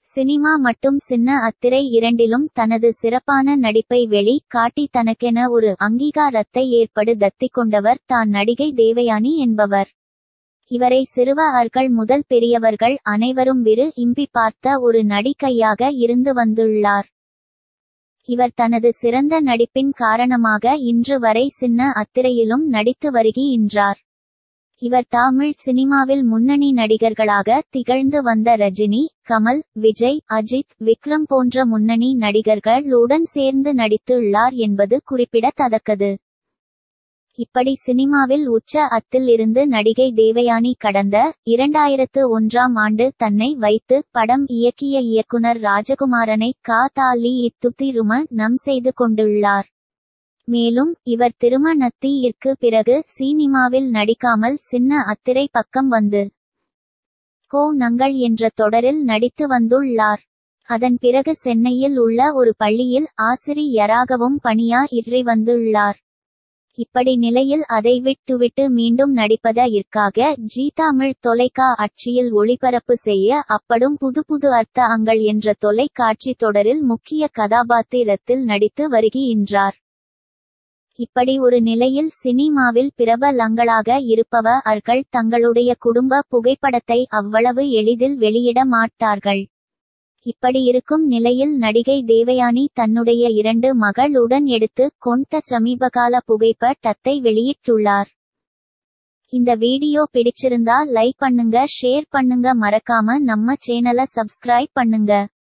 Cinema மற்றும் சின்ன அத்திரை இரண்டிலும் தனது சிறப்பான நடிப்பை வெளி காட்டி தனக்கென ஒரு அங்கீகாரத்தை ஏற்படுத்திக் கொண்டவர் தான் நடிகை தேவயானி என்பவர். இவரை சிறுவர்கள் முதல் பெரியவர்கள் அனைவரும் விரும்பி பார்த்த ஒரு நடிகையாக இருந்து வந்துள்ளார். இவர் தனது சிறந்த நடிப்பின் காரணமாக இன்று வரை சின்ன அத்திரையிலும் நடித்து வருகின்றார். இவர் தமிழ் சினிமாவில் முன்னணி நடிகர்களாக திகழ்ந்து வந்த ரஜினி, கமல், விஜய், அஜித், விக்ரம் போன்ற முன்னணி நடிகர்களுடன் சேர்ந்து நடித்துள்ளார் என்பது குறிப்பிடத்தக்கது. இப்படி சினிமாவில் உச்ச அத்தில் இருந்து நடிகை தேவயானி கடந்த 2001ஆம் ஆண்டு தன்னை வைத்து படம் இயக்கிய இயக்குனர் ராஜகுமாரனை திருமணம் செய்து கொண்டுள்ளார். மேலும் இவர் திருமணத்திற்கு பிறகு சினிமாவில் நடிக்காமல் சின்ன அத்திரை பக்கம் வந்து நங்கள் என்ற தொடரில் நடித்து வந்துள்ளார். அதன் பிறகு சென்னையில் உள்ள ஒரு பள்ளியில் ஆசிரியராகவும் பணியாற்றி வந்துள்ளார். இப்படி நிலையில் அதை விட்டுவிட்டு மீண்டும் நடிப்பதற்காக ஜி தமிழ் தொலைக்காட்சியில் ஒளிபரப்பு செய்ய அப்படும் புது அர்த்தங்கள் என்ற தொலைக்காட்சி தொடரில் முக்கிய கதாபாத்திரத்தில் நடித்து வருகின்றார். இப்படி ஒரு நிலையில் சினிமாவில் பிரபலங்களாக இருப்பவர்கள் தங்களுடைய குடும்ப புகைப்படத்தை அவ்வளவு எளிதில் வெளியிட மாட்டார்கள். இப்படி இருக்கும் நிலையில் நடிகை தேவயானி தன்னுடைய 2 மகளுடன் எடுத்து கொண்ட சமீபகால புகைப்படத்தை வெளியிட்டுள்ளார். இந்த வீடியோ பிடிச்சிருந்தா லைக் பண்ணுங்க, ஷேர் பண்ணுங்க, மறக்காம நம்ம சேனலை சப்ஸ்கிரைப் பண்ணுங்க.